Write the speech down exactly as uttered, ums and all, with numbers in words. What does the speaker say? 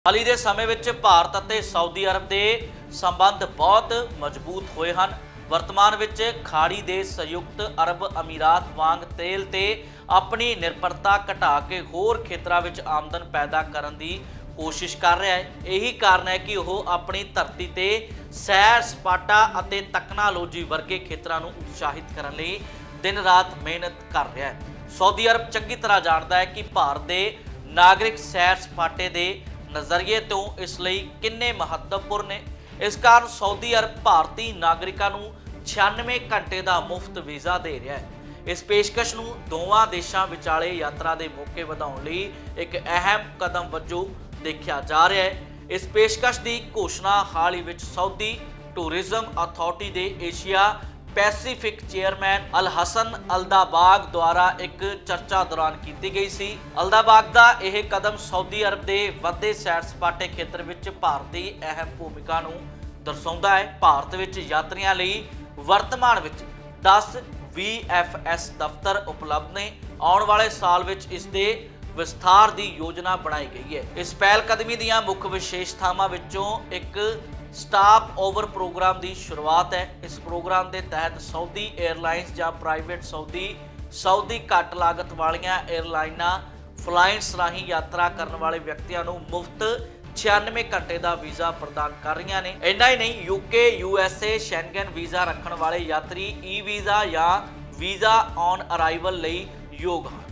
ਹਾਲ ਹੀ ਦੇ ਸਮੇਂ ਵਿੱਚ ਭਾਰਤ ਅਤੇ ਸਾਊਦੀ ਅਰਬ ਦੇ ਸੰਬੰਧ ਬਹੁਤ ਮਜ਼ਬੂਤ ਹੋਏ ਹਨ। ਵਰਤਮਾਨ ਵਿੱਚ ਖਾੜੀ ਦੇ ਸੰਯੁਕਤ ਅਰਬ ਅਮੀਰਾਤ ਵਾਂਗ ਤੇਲ ਤੇ ਆਪਣੀ ਨਿਰਭਰਤਾ ਘਟਾ ਕੇ ਹੋਰ ਖੇਤਰਾਂ ਵਿੱਚ ਆਮਦਨ ਪੈਦਾ ਕਰਨ ਦੀ ਕੋਸ਼ਿਸ਼ ਕਰ ਰਿਹਾ ਹੈ। ਇਹੀ ਕਾਰਨ ਹੈ ਕਿ ਉਹ ਆਪਣੀ ਧਰਤੀ ਤੇ ਸੈਰ ਸਪਾਟਾ ਅਤੇ ਤਕਨਾਲੋਜੀ ਵਰਗੇ ਖੇਤਰਾਂ ਨੂੰ ਉਤਸ਼ਾਹਿਤ ਕਰਨ ਲਈ ਦਿਨ ਰਾਤ ਮਿਹਨਤ ਕਰ ਰਿਹਾ ਹੈ। ਸਾਊਦੀ ਅਰਬ ਚੰਗੀ ਤਰ੍ਹਾਂ ਜਾਣਦਾ ਹੈ ਕਿ ਭਾਰਤ ਦੇ ਨਾਗਰਿਕ ਸੈਰ ਸਪਾਟੇ ਦੇ नज़रिए तो इसलिए किन्ने महत्वपूर्ण ने। इस कारण सऊदी अरब भारतीय नागरिकों को छियानवे घंटे का मुफ्त वीज़ा दे रहा है। इस पेशकश को दोवां देशों विचाले यात्रा के मौके बढ़ाने लई एक अहम कदम वजों देखा जा रहा है। इस पेशकश की घोषणा हाल ही विच सऊदी टूरिज्म अथॉरिटी के Asia Pacific chairman Al Hassan Aldabbagh द्वारा एक चर्चा दौरान की गई सी। अल्दाबाग का यह कदम सऊदी अरब के वधदे सैर सपाटे खेत्र में भारत की अहम भूमिका नूं दर्शाउंदा है। भारत में यात्रियों लई वर्तमान में दस वी एफ एस दफ्तर उपलब्ध ने। आने वाले साल में इसके विस्तार की योजना बनाई गई है। इस पहलकदमी दीयां मुख विशेषतावां विचों एक स्टाफ ओवर प्रोग्राम की शुरुआत है। इस प्रोग्राम के तहत सऊदी एयरलाइंस या प्राइवेट सऊदी सऊदी घट लागत वालियां एयरलाइना फ्लाइट्स राही यात्रा करने वाले व्यक्तियों को मुफ्त छियानवे घंटे का वीज़ा प्रदान कर रही ने। इन्ना ही नहीं, यूके यूएसए शेंगन वीज़ा रखने वाले यात्री ई वीज़ा या वीज़ा ऑन अराइवल लई योग हैं।